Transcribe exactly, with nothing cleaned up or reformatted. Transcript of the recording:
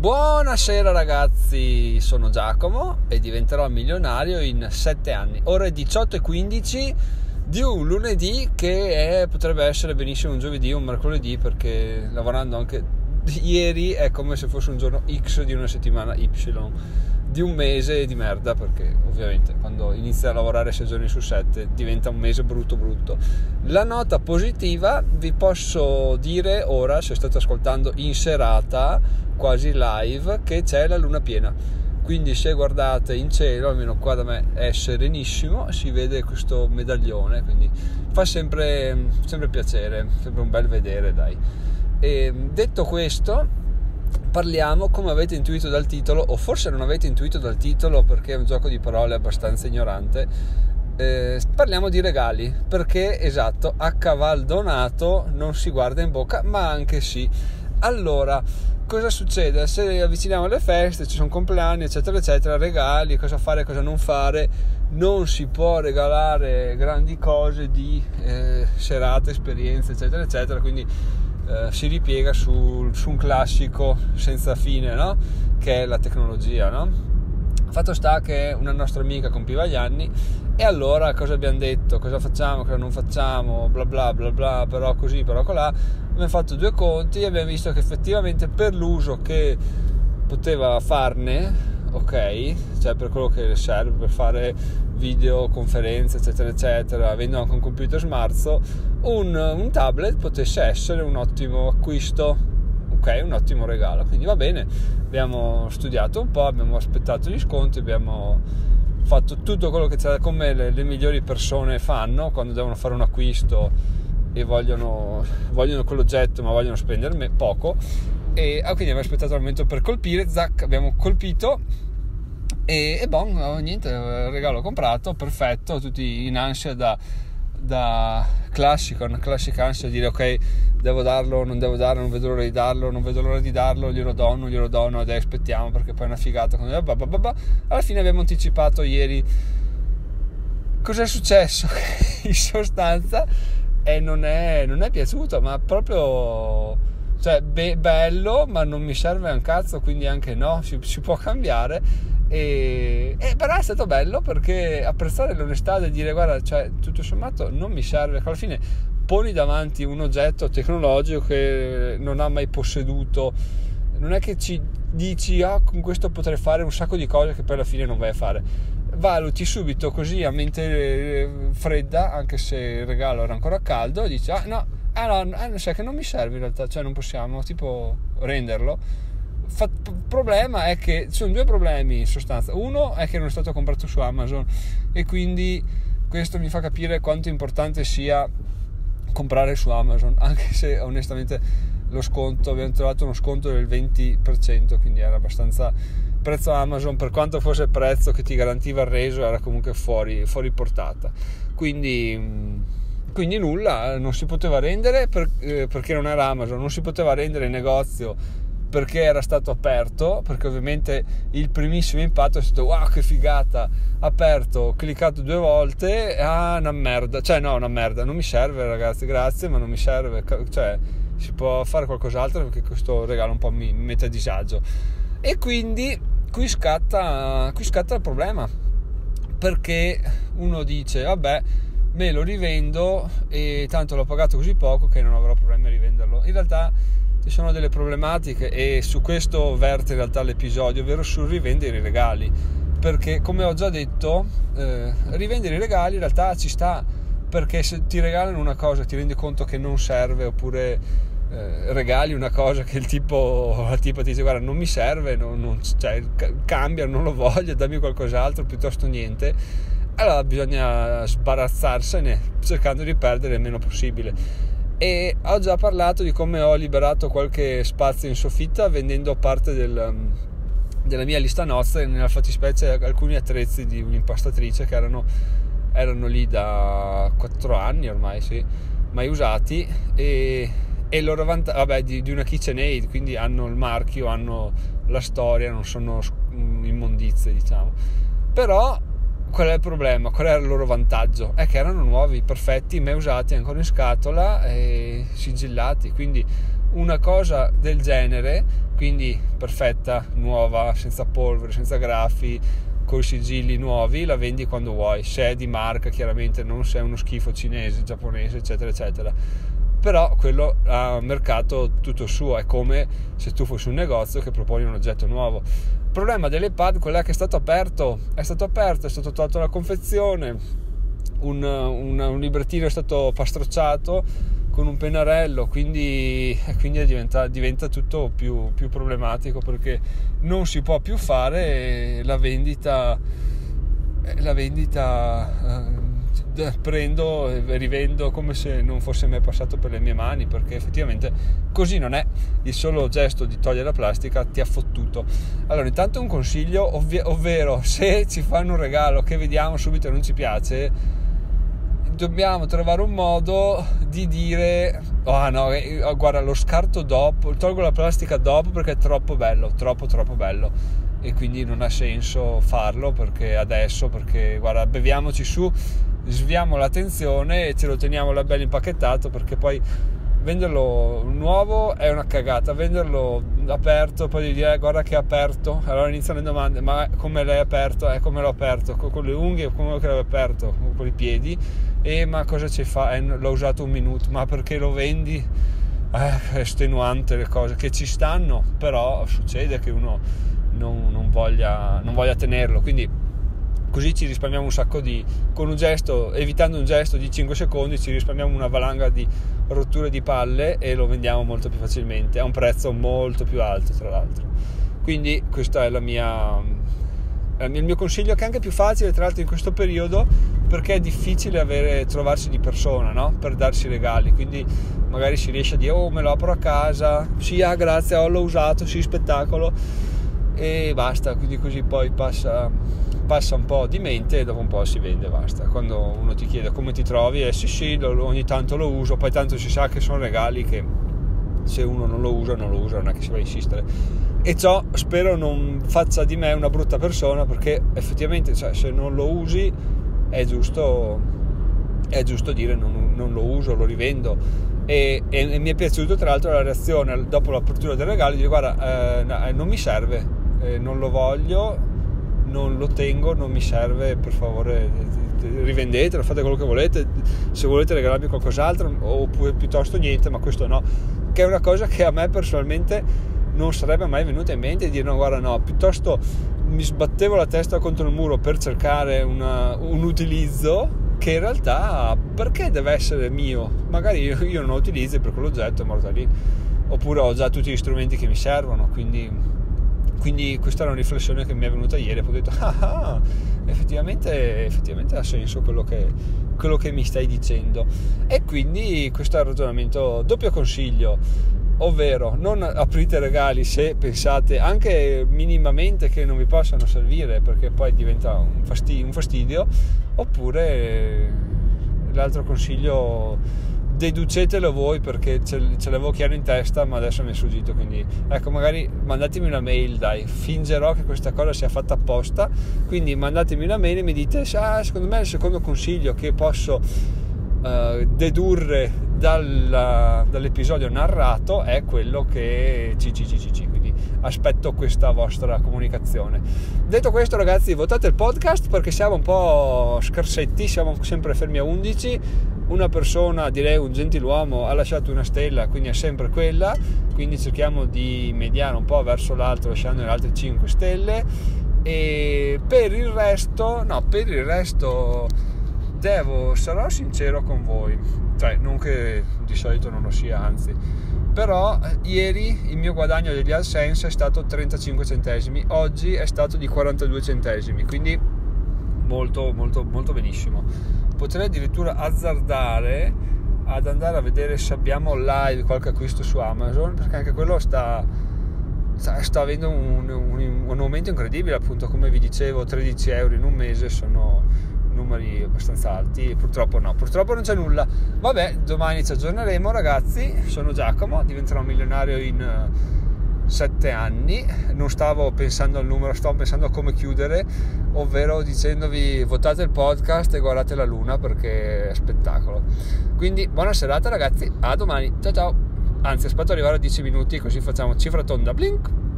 Buonasera ragazzi, sono Giacomo e diventerò milionario in sette anni. Ore diciotto e quindici di un lunedì che è, potrebbe essere benissimo un giovedì o un mercoledì, perché lavorando anche ieri è come se fosse un giorno X di una settimana Y, di un mese di merda, perché ovviamente quando inizia a lavorare sei giorni su sette diventa un mese brutto brutto. La nota positiva vi posso dire ora, se state ascoltando in serata quasi live, che c'è la luna piena, quindi se guardate in cielo, almeno qua da me è serenissimo, si vede questo medaglione, quindi fa sempre, sempre piacere, sempre un bel vedere, dai. E detto questo, parliamo, come avete intuito dal titolo, o forse non avete intuito dal titolo perché è un gioco di parole abbastanza ignorante, eh, parliamo di regali, perché esatto, a caval donato non si guarda in bocca, ma anche sì. Allora, cosa succede? Se avviciniamo alle feste, ci sono compleanni eccetera eccetera, regali, cosa fare, cosa non fare, non si può regalare grandi cose di eh, serate, esperienze eccetera eccetera, quindi eh, si ripiega su, su un classico senza fine, no? Che è la tecnologia, no? Fatto sta che una nostra amica compiva gli anni e allora cosa abbiamo detto? Cosa facciamo, cosa non facciamo, bla bla bla bla, però così, però colà. Abbiamo fatto due conti e abbiamo visto che effettivamente per l'uso che poteva farne, ok, cioè per quello che serve per fare video, conferenze eccetera eccetera, avendo anche un computer smarzo, un, un tablet potesse essere un ottimo acquisto, ok, un ottimo regalo. Quindi va bene, abbiamo studiato un po', abbiamo aspettato gli sconti, abbiamo fatto tutto quello che c'era, come le, le migliori persone fanno quando devono fare un acquisto e vogliono, vogliono quell'oggetto ma vogliono spendere poco, e ah, quindi abbiamo aspettato il momento per colpire, zac, abbiamo colpito e, e bon, no, niente, regalo comprato, perfetto, tutti in ansia da, da classico, una classica ansia di dire ok, devo darlo, non devo darlo, non vedo l'ora di darlo, non vedo l'ora di darlo, glielo do, non glielo do, no, dai, aspettiamo perché poi è una figata. Alla fine abbiamo anticipato ieri. Cos'è successo? In sostanza e non è, non è piaciuto, ma proprio, cioè be- bello, ma non mi serve un cazzo, quindi anche no, si, si può cambiare. E, e però è stato bello perché apprezzare l'onestà di dire guarda, cioè tutto sommato non mi serve, alla fine poni davanti un oggetto tecnologico che non ha mai posseduto, non è che ci dici ah, con questo potrei fare un sacco di cose che poi alla fine non vai a fare. Valuti subito così a mente fredda, anche se il regalo era ancora caldo, e dici ah no, ah no, ah, sai che non mi serve in realtà, cioè non possiamo tipo renderlo. Fa, il problema è che ci sono due problemi in sostanza. Uno è che non è stato comprato su Amazon e quindi questo mi fa capire quanto importante sia comprare su Amazon, anche se onestamente lo sconto, abbiamo trovato uno sconto del venti per cento, quindi era abbastanza, prezzo Amazon, per quanto fosse il prezzo che ti garantiva il reso, era comunque fuori, fuori portata, quindi quindi nulla, non si poteva rendere per, eh, perché non era Amazon, non si poteva rendere in negozio perché era stato aperto, perché ovviamente il primissimo impatto è stato wow che figata, aperto, ho cliccato due volte, ah una merda, cioè no una merda, non mi serve ragazzi, grazie ma non mi serve, cioè si può fare qualcos'altro perché questo regalo un po' mi mette a disagio. E quindi qui scatta, qui scatta il problema, perché uno dice vabbè me lo rivendo e tanto l'ho pagato così poco che non avrò problemi a rivenderlo. In realtà ci sono delle problematiche e su questo verte in realtà l'episodio, ovvero sul rivendere i regali, perché come ho già detto eh, rivendere i regali in realtà ci sta, perché se ti regalano una cosa ti rendi conto che non serve, oppure eh, regali una cosa che il tipo, la tipa ti dice guarda non mi serve, non, non, cioè, cambia, non lo voglio, dammi qualcos'altro piuttosto niente, allora bisogna sbarazzarsene cercando di perdere il meno possibile. E ho già parlato di come ho liberato qualche spazio in soffitta vendendo parte del, della mia lista nozze, nella fattispecie alcuni attrezzi di un'impastatrice che erano, erano lì da quattro anni ormai, sì, mai usati, e, e il loro vantaggio, vabbè, di, di una KitchenAid, quindi hanno il marchio, hanno la storia, non sono immondizie, diciamo. Però qual è il problema? Qual era il loro vantaggio? È che erano nuovi, perfetti, mai usati, ancora in scatola e sigillati, quindi una cosa del genere, quindi perfetta, nuova, senza polvere, senza graffi, coi sigilli nuovi, la vendi quando vuoi, se è di marca chiaramente, non se è uno schifo cinese, giapponese, eccetera eccetera. Però quello ha un mercato tutto suo, è come se tu fossi un negozio che proponi un oggetto nuovo. Il problema dell'iPad qual è? Che è stato aperto, è stato aperto, è stato tolto la confezione, un, un, un librettino è stato pastrocciato con un pennarello, quindi, quindi diventa, diventa tutto più, più problematico, perché non si può più fare la vendita, la vendita eh, prendo e rivendo come se non fosse mai passato per le mie mani, perché effettivamente così non è. Il solo gesto di togliere la plastica ti ha fottuto. Allora, intanto un consiglio, ovvi- ovvero se ci fanno un regalo che vediamo subito e non ci piace, dobbiamo trovare un modo di dire oh no, guarda, lo scarto dopo, tolgo la plastica dopo perché è troppo bello, troppo troppo bello, e quindi non ha senso farlo perché adesso, perché guarda, beviamoci su, sviamo l'attenzione e ce lo teniamo là bello impacchettato, perché poi venderlo nuovo è una cagata, venderlo aperto poi di dire eh, guarda che è aperto, allora iniziano le domande, ma come l'hai aperto? Eh, come l'ho aperto? Con, con le unghie, come che l'hai aperto? Con i piedi? E ma cosa ci fa? Eh, l'ho usato un minuto, ma perché lo vendi? Eh, è estenuante le cose che ci stanno, però succede che uno non, non voglia non voglia tenerlo, quindi così ci risparmiamo un sacco di, con un gesto, evitando un gesto di cinque secondi ci risparmiamo una valanga di rotture di palle e lo vendiamo molto più facilmente a un prezzo molto più alto, tra l'altro. Quindi questo è la mia il mio consiglio, che è anche più facile tra l'altro in questo periodo, perché è difficile avere, trovarsi di persona, no? Per darsi regali, quindi magari si riesce a dire oh me lo apro a casa, sì ah grazie, oh, l'ho usato, sì spettacolo, e basta, quindi così poi passa passa un po' di mente e dopo un po' si vende, basta. Quando uno ti chiede come ti trovi, eh sì sì, lo, ogni tanto lo uso, poi tanto si sa che sono regali che se uno non lo usa non lo usa, non è che si va a insistere, e ciò spero non faccia di me una brutta persona, perché effettivamente, cioè, se non lo usi è giusto è giusto dire non, non lo uso, lo rivendo. E, e, e mi è piaciuto tra l'altro la reazione dopo l'apertura del regalo di dire guarda eh, non mi serve, eh, non lo voglio, non lo tengo, non mi serve, per favore rivendetelo, fate quello che volete, se volete regalarmi qualcos'altro, oppure piuttosto niente, ma questo no, che è una cosa che a me personalmente non sarebbe mai venuta in mente, di dire no guarda no, piuttosto mi sbattevo la testa contro il muro per cercare una, un utilizzo che in realtà perché deve essere mio, magari io, io non lo utilizzo per quell'oggetto, è morto lì, oppure ho già tutti gli strumenti che mi servono, quindi Quindi questa è una riflessione che mi è venuta ieri, e poi ho detto ah, ah effettivamente, effettivamente ha senso quello che, quello che mi stai dicendo. E quindi questo è il ragionamento. Doppio consiglio, ovvero non aprite regali se pensate anche minimamente che non vi possano servire, perché poi diventa un fastidio, un fastidio. Oppure l'altro consiglio, deducetelo voi, perché ce, ce l'avevo chiaro in testa ma adesso mi è sfuggito, quindi ecco, magari mandatemi una mail, dai, fingerò che questa cosa sia fatta apposta, quindi mandatemi una mail e mi dite ah, secondo me il secondo consiglio che posso uh, dedurre dalla, dall'episodio narrato è quello che ccccc, quindi aspetto questa vostra comunicazione. Detto questo ragazzi, votate il podcast perché siamo un po' scarsetti, siamo sempre fermi a undici. Una persona, direi un gentiluomo, ha lasciato una stella, quindi è sempre quella, quindi cerchiamo di mediare un po' verso l'alto lasciando le altre cinque stelle. E per il resto no per il resto devo sarò sincero con voi, cioè non che di solito non lo sia, anzi, però ieri il mio guadagno degli AdSense è stato trentacinque centesimi, oggi è stato di quarantadue centesimi, quindi molto molto molto benissimo. Potrei addirittura azzardare ad andare a vedere se abbiamo live qualche acquisto su Amazon, perché anche quello sta sta, sta avendo un, un, un aumento incredibile, appunto, come vi dicevo, tredici euro in un mese sono numeri abbastanza alti. Purtroppo no, purtroppo non c'è nulla. Vabbè, domani ci aggiorneremo ragazzi. Sono Giacomo, diventerò milionario in sette anni. Non stavo pensando al numero, stavo pensando a come chiudere, ovvero dicendovi votate il podcast e guardate la luna perché è spettacolo. Quindi buona serata ragazzi, a domani, ciao ciao. Anzi, aspetto arrivare a dieci minuti così facciamo cifra tonda, blink.